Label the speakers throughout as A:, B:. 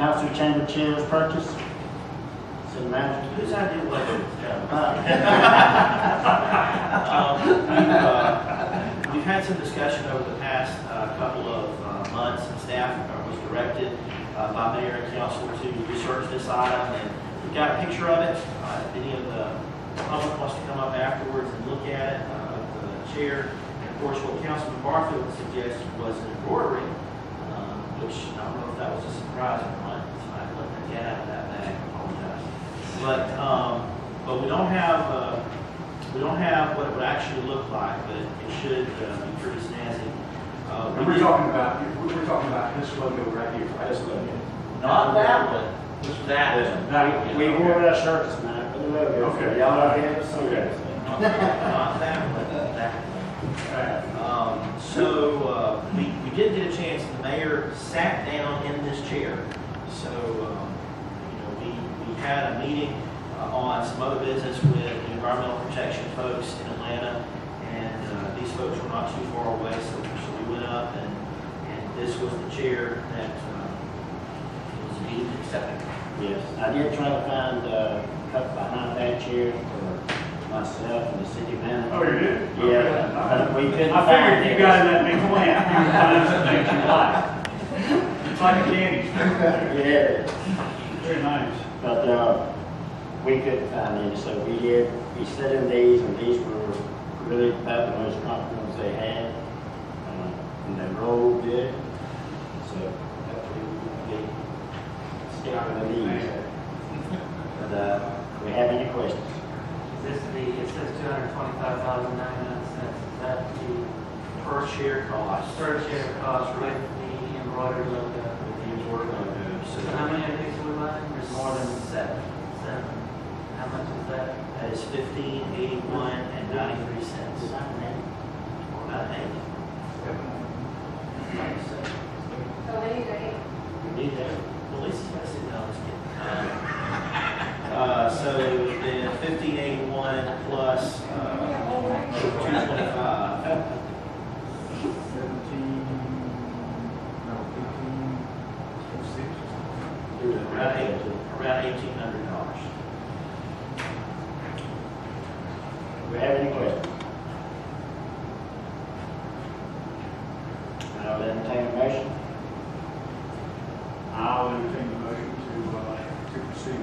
A: Council chamber chairs purchase. City manager.
B: Whose idea was it? We've had some discussion over the past couple of months, and staff was directed by mayor and council to research this item, and we've got a picture of it. If any of the public wants to come up afterwards and look at it, the chair, and of course what Councilman Barfield suggested was an embroidery, which I don't know if that was a surprise or not. So I let the cat out of that bag. I apologize. But we don't have what it would actually look like, but it should be pretty snazzy.
C: We're talking about this logo right here. This logo.
B: Not that one. That.
A: We wore our shirts tonight for the logo.
C: Okay.
A: Y'all are here to see
C: Okay.
A: it.
B: Not that one. That one. So we did get a chance. The mayor sat down in this chair. So we had a meeting on some other business with the environmental protection folks in Atlanta, and these folks were not too far away. So we went up, and this was the chair that was deemed acceptable.
A: Yes, I did try to find cut behind that chair for myself and the city manager.
C: Oh, you did?
A: Yeah, but we couldn't
C: I
A: find
C: figured
A: it.
C: you got that big plant. You would find something that you like. It's like a candy store.
A: Yeah,
C: Very nice.
A: but we couldn't find any, so we set in these, and these were really about the most comfortable ones they had, and they rolled good. So hopefully we can stick with these. But we have any questions?
D: Is this it says $225,900. Is that the
B: Per share cost.
D: per share cost with the embroidered logo?
B: With the embroidered logo.
D: So how many of these are we buying?
B: There's more than 7.
D: 7. How much is that?
B: That is $15.81 and 93 cents. About 8.
E: So they need to eat.
B: We need that. Well, Lisa's got to sit down. Let's get. So the $15.81 plus $225.
C: 15,
B: Around $1,800.
A: Do we have any questions? I'll entertain a motion.
C: I'll entertain the motion to proceed.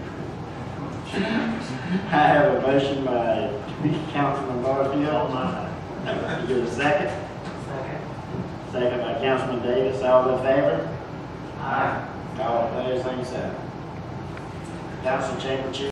A: I have a motion by Councilman Barfield. You get a second?
D: Second.
A: Second by Councilman Davis. All in favor?
D: Aye.
A: All opposed, same sign. Council chamber chair.